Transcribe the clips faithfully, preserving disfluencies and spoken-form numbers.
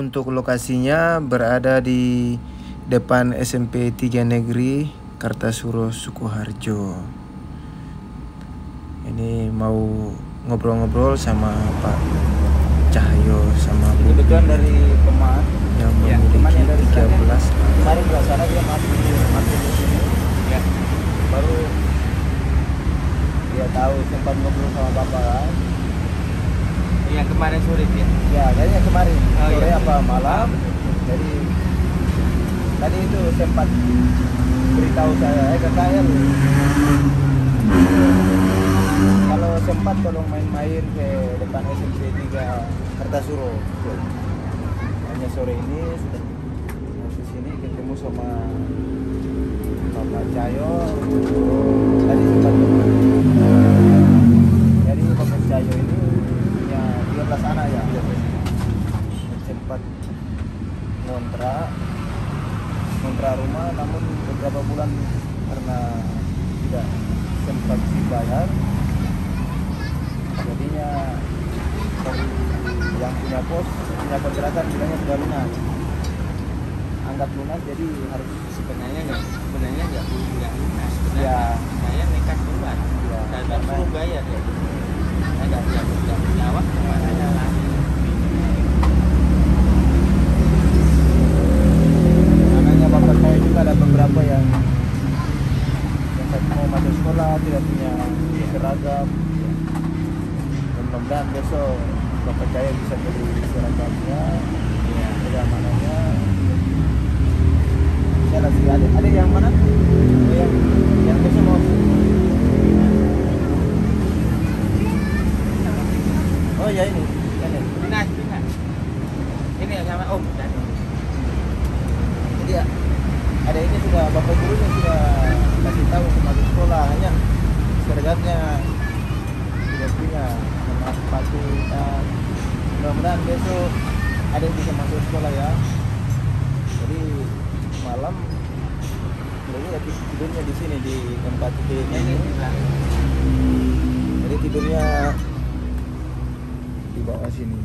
untuk lokasinya berada di depan S M P tiga Negeri Kartasuro Sukoharjo. Ini mau ngobrol-ngobrol sama Pak Cahyo sama Bu kebetulan dari teman yang ya, memiliki dari tiga belas kemarin di sana dia masuk masuk di sini ya, baru dia tahu sempat ngobrol sama bapak kan. Iya kemarin sore dia. Ya kayaknya kemarin oh, sore iya. apa malam. Jadi tadi itu sempat beritahu saya eh K K L kalau sempat tolong main-main ke depan S M P tiga Kartasuro. Hanya sore ini sudah mau ke sini ketemu sama Bapak Cahyo. Tadi sempat jadi Bapak Cahyo ini punya tiga belas anak ya. Sempat ngontrak ngontrak rumah, namun beberapa bulan karena tidak sempat dibayar, jadinya dari yang punya pos punya kontrakan bilangnya sudah lunas, anggap lunas, jadi harus Sebenarnya nggak sebenarnya nggak nggak lunas. Sebenarnya ya saya nekat keluar. ya, Dan karena suruh bayar ya. Saya nggak nggak nggak jawab nggak ada lagi. anaknya bapak saya juga ada beberapa yang yang satu mau masuk sekolah tidak punya seragam. Mudah-mudahan besok bapak saya bisa beli seragamnya, ya, keamanannya. Saya lagi ada ada yang mana? Oh, yang yang besok mau. Oh ya ini, ini. Lunas lunas. Ini sama Om dan Jadi ya, ada ini sudah bapak gurunya sudah kasih tahu sama di sekolah, hanya seragamnya tidak punya, sama sepatu dan mudah-mudahan besok ada yang bisa masuk sekolah ya. Jadi malam jadi ya tidurnya di sini di tempat tidurnya ini. Jadi tidurnya di bawah sini.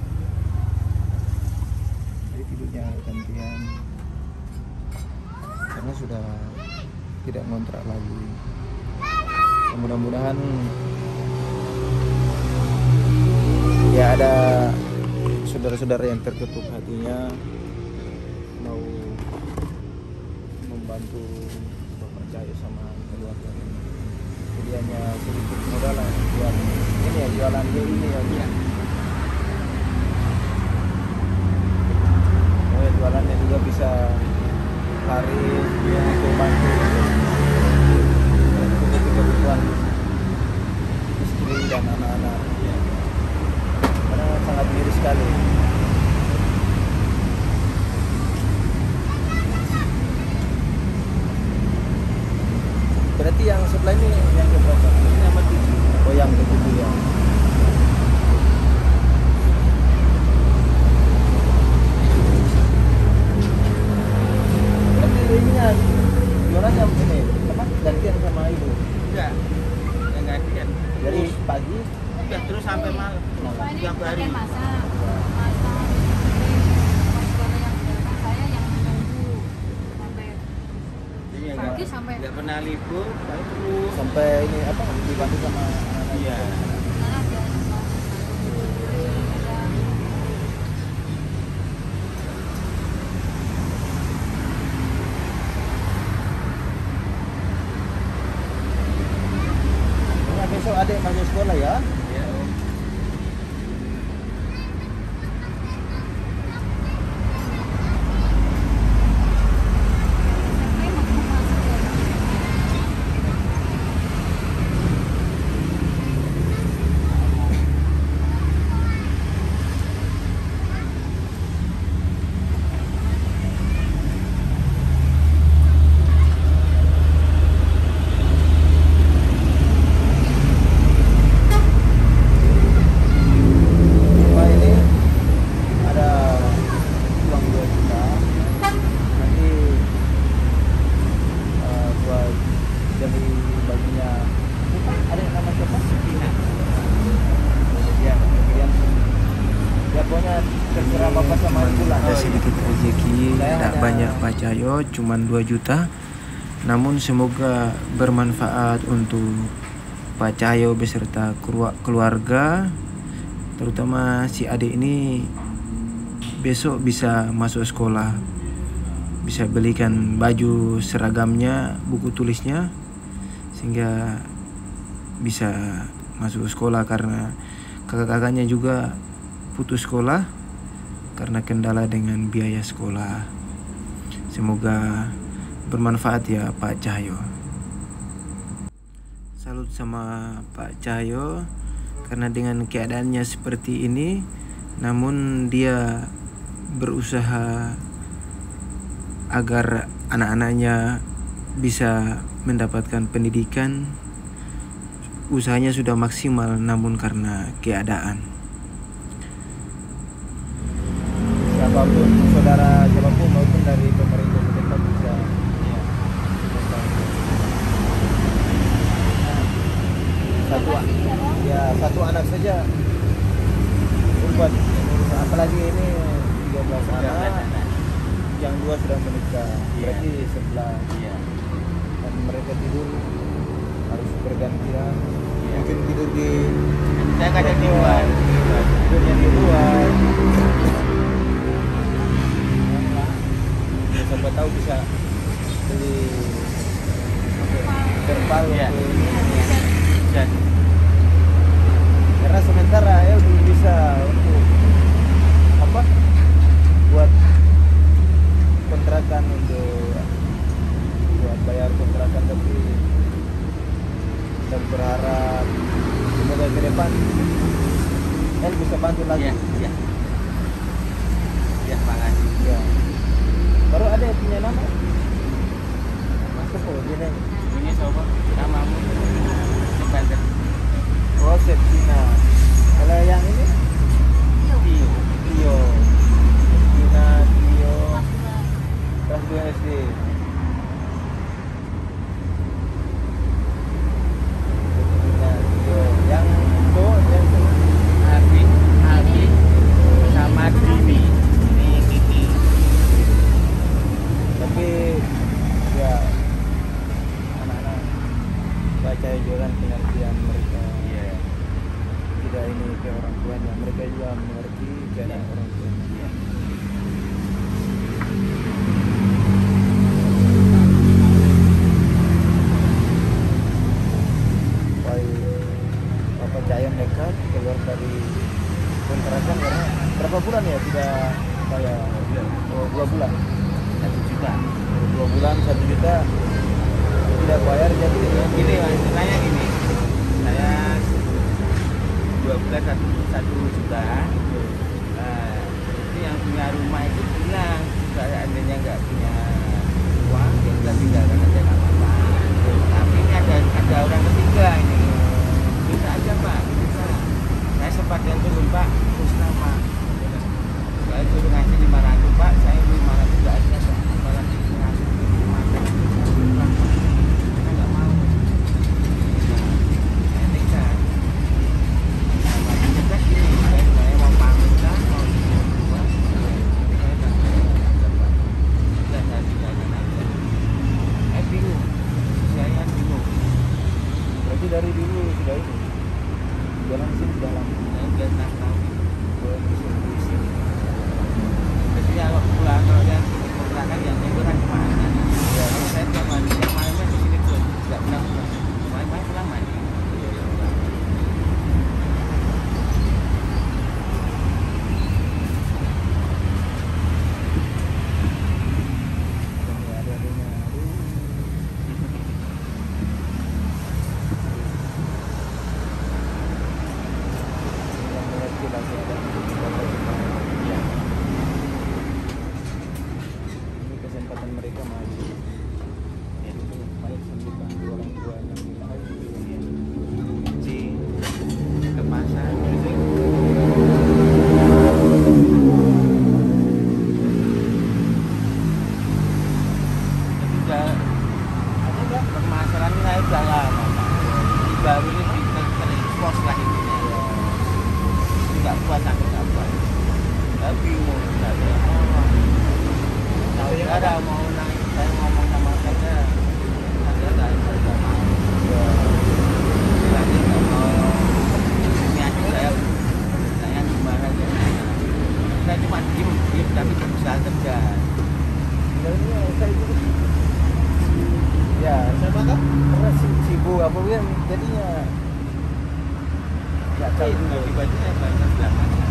Jadi tidurnya gantian karena sudah tidak ngontrak lagi. Mudah-mudahan ya ada saudara-saudara yang terketuk hatinya mau membantu Bapak Cahyo sama keluarga ini. Jadi hanya sedikit modal lah buat ini ya, jualan dia ini ya. Ya. Oh ya, jualannya juga bisa hari dia untuk bantu untuk kebutuhan istri dan anak-anak. Karena sangat miris sekali. Berarti yang sebelah ini yang keberapa? Ini nomor tujuh. Oh yang ketujuh ya. Berarti ini ya jualannya ini apa? Gantian sama ibu. enggak yang gantian. Dari Terus pagi udah terus sampai malam. Ini Tiap hari. pakai masak, masak, sekolah yang belakang saya yang menunggu sampai Jadi ya pagi nggak sampai nggak pernah libur, tapi terus. sampai ini apa dibantu sama anak-anak. Iya. mana ada Pokoknya besok adik masuk sekolah ya. Ya, Om. sampai mau masuk ya. sedikit rezeki, Saya tidak hanya- banyak Pak Cahyo, cuman dua juta. Namun semoga bermanfaat untuk Pak Cahyo beserta kerua- keluarga, terutama si adik ini besok bisa masuk sekolah, bisa belikan baju seragamnya, buku tulisnya, sehingga bisa masuk sekolah, karena kakak-kakaknya juga putus sekolah karena kendala dengan biaya sekolah. Semoga bermanfaat ya Pak Cahyo. Salut sama Pak Cahyo karena dengan keadaannya seperti ini, namun dia berusaha agar anak-anaknya bisa mendapatkan pendidikan. Usahanya sudah maksimal, namun karena keadaan. Siapapun, saudara siapapun maupun dari pemerintah setempat bisa Iya. membantu. Satu, ya satu anak saja buat apalagi ini tiga belas Tiga belas anak, anak. yang dua sudah menikah. Iya. Berarti sebelah Iya. dan mereka tidur harus bergantian. Iya. Mungkin tidur di Saya kadang di luar. tidurnya di luar. Ya, siapa tahu bisa beli terpal Iya. untuk ini. Dan Karena sementara ya belum bisa untuk apa buat kontrakan, untuk buat bayar kontrakan, tapi kita berharap semoga ke depan El bisa bantu lagi. iya, iya. Ya, makasih. Ya. Baru ada yang punya nama masuk kok gini. Ini sobat namamu. Ini Banten. Oh, Septina. Kalau yang ini Tio. Tio. Septina, Tio, kelas dua S D. Septina, Tio. Yang itu, yang itu. Abi, Abi sama Dini. Ini Kiki. Tapi ya anak-anak baca jualan pengertian mereka. Iya. Tidak ini ke orang tuanya, mereka juga mengerti keadaan orang tuanya. Iya. Baik, Bapak Cahyo nekat keluar dari kontrakan karena berapa bulan ya tidak bayar? Oh, dua bulan. Satu juta. Dua bulan satu juta tidak bayar, jadi Gini mas, saya gini. Saya dua bulan satu, satu juta. Nah, itu yang punya rumah itu bilang kalau andainya nggak punya uang, ya udah tinggalkan aja nggak apa-apa. Tapi ini ada ada orang ketiga ini. Bisa aja pak, bisa. Saya sempat yang turun pak, terus nama. Saya suruh ngasih lima ratus pak, saya lima ratus nggak ada pak. Malah ngasih lima ratus. Saya nggak mau. Saya nekat. Nah, waktu nekat gini, saya sebenarnya mau pamit kan, mau buat. Tapi saya nggak mau. Sudah saya tinggalkan aja. Saya bingung. Saya bingung. berarti dari usaha kerja. Sebenarnya saya itu ya sama kan karena si- sibuk apa kan jadinya nggak tahu Tapi juga. bagi-baginya banyak belakangan.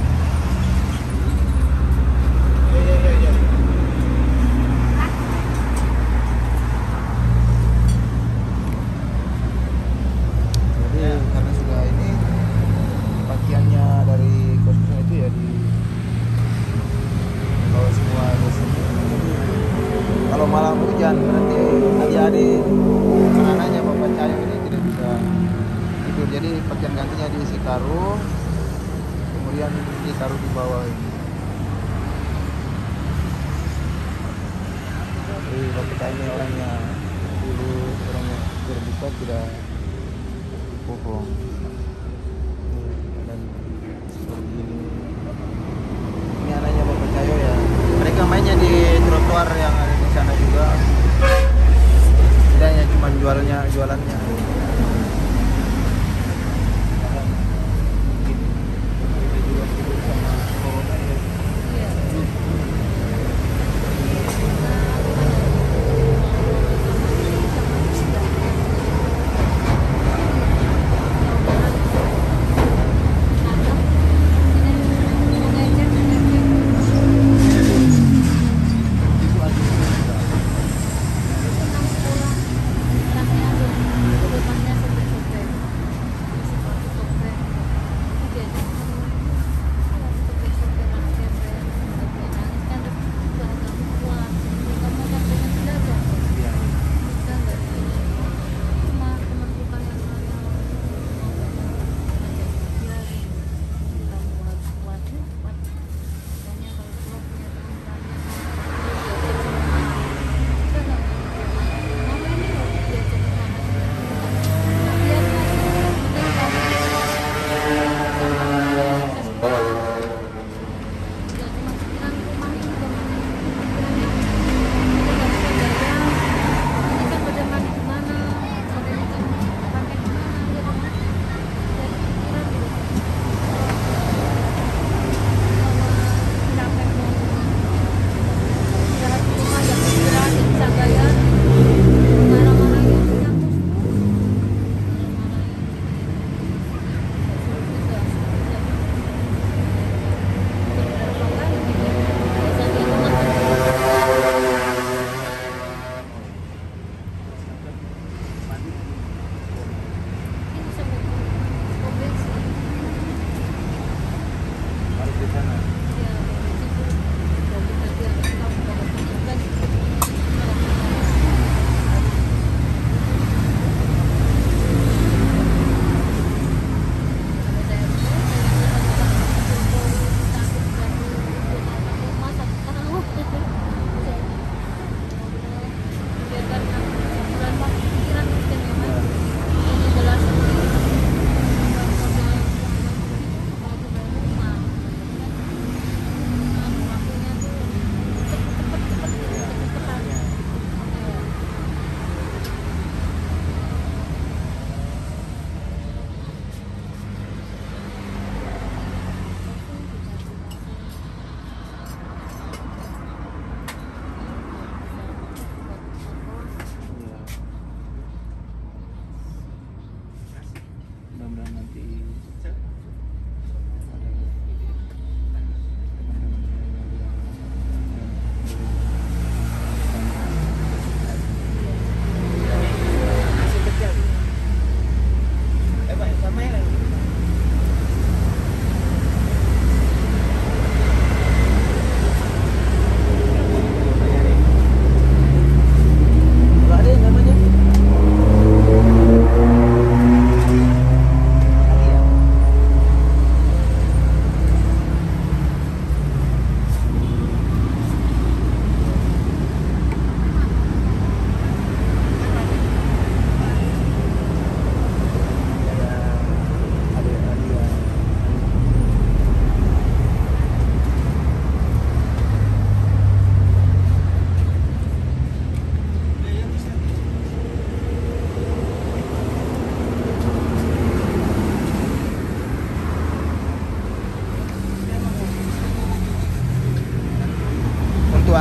Iya iya iya. iya. Jadi Ya. karena sudah ini pakaiannya dari kostum itu ya di bawa semua ke sini. Kalau malam hujan berarti adik-adik anak-anaknya Bapak Cahyo ini tidak bisa tidur. Jadi pakaian gantinya diisi karung, kemudian ditaruh di bawah ini. Jadi Bapak Cahyo ini orangnya dulu orangnya terbuka tidak bohong. Dan seperti ini. Ini anaknya Bapak Cahyo ya. Mereka mainnya di trotoar yang ada di sana juga. Tidak hanya cuma jualnya jualannya. Mungkin ini juga sibuk sama corona ya.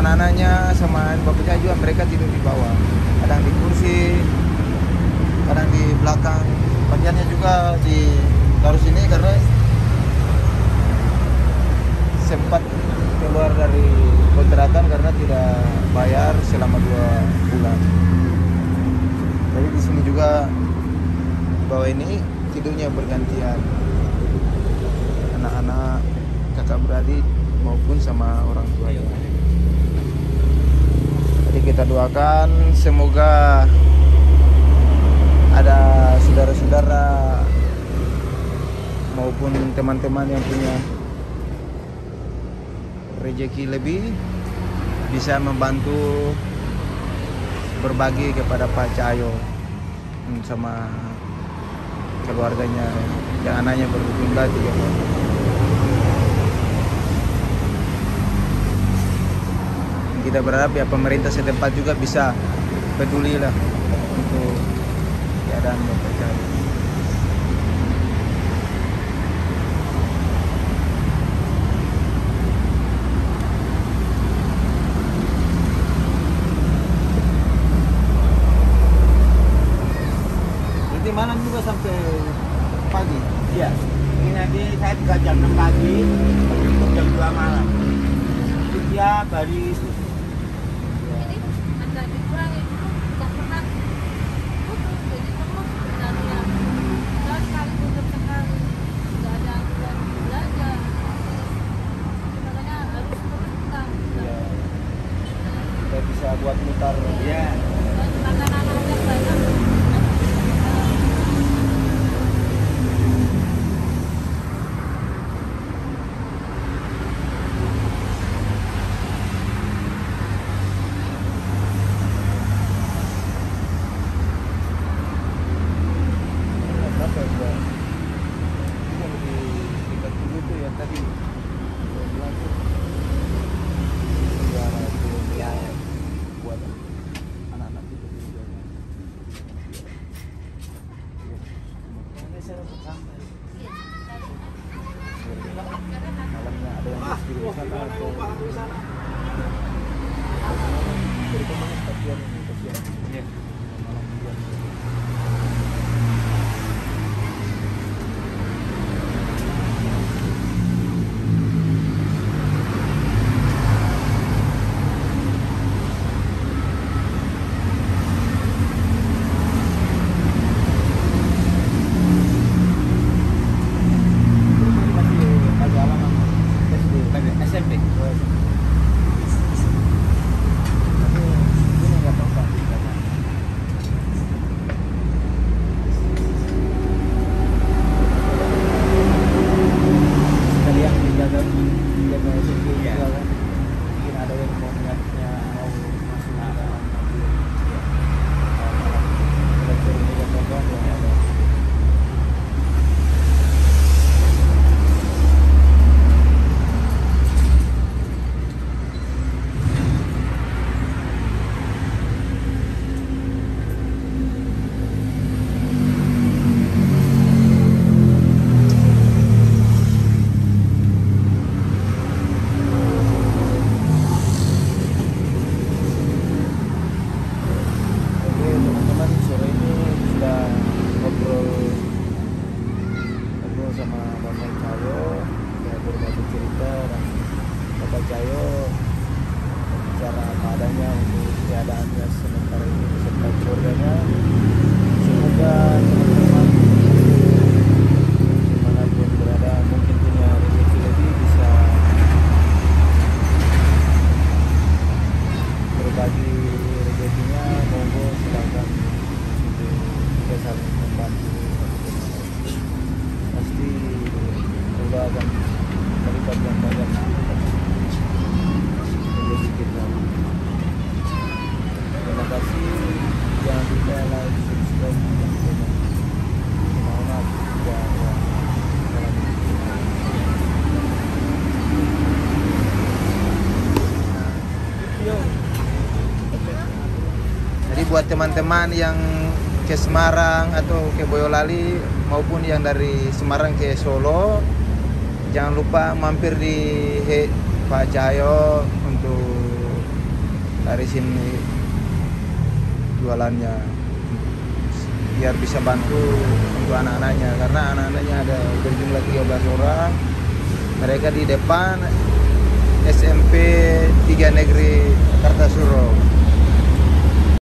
anak-anaknya sama bapak saya juga mereka tidur di bawah, kadang di kursi, kadang di belakang. Bagiannya juga di taruh sini karena sempat keluar dari kontrakan karena tidak bayar selama dua bulan. Jadi di sini juga bawah ini tidurnya bergantian, anak-anak, kakak beradik maupun sama orang tuanya. Jadi kita doakan semoga ada saudara-saudara maupun teman-teman yang punya rezeki lebih bisa membantu berbagi kepada Pak Cahyo sama keluarganya yang anaknya berjumlah tiga orang. Kita berharap ya pemerintah setempat juga bisa peduli lah untuk keadaan Bapak Cahyo. Berarti malam juga sampai pagi? Iya. Ini nanti saya juga jam enam pagi, untuk jam dua malam. Itu dia hari Jadi agak dikurangi dulu, nggak pernah putus, jadi terus sebenarnya. Kalau sekali tutup sekali, nggak ada bulan belanja. Makanya harus terus kita. Ya, kita bisa buat mutar. ya. Dan makanan aja banyak. Berapa ya? Ini yang di dekat dulu tuh yang tadi saya bilang tuh sejarah itu ya buat anak-anak itu juga. Ini saya untuk sampai malamnya ada yang di sana atau dari kemana kasihan ini kasihan. Iya. Malam hujan. S M P. Oke teman-teman, sore ini sudah ngobrol ngobrol sama Bapak Cahyo, ya berbagi cerita, dan Bapak Cahyo bicara apa adanya untuk keadaannya sementara ini beserta keluarganya. Semoga teman-teman dimanapun berada mungkin punya rezeki lebih bisa berbagi rezekinya, monggo silakan untuk kita saling membantu. Pasti Allah akan melipat yang banyak rezeki kita. Terima kasih, jangan lupa like, subscribe, dan komen. Mohon maaf jika ada kesalahan. Jadi buat teman-teman yang ke Semarang atau ke Boyolali maupun yang dari Semarang ke Solo, jangan lupa mampir di He Pak Cahyo untuk sini jualannya biar bisa bantu untuk anak-anaknya, karena anak-anaknya ada berjumlah tiga belas orang. Mereka di depan S M P tiga Negeri Kartasuro.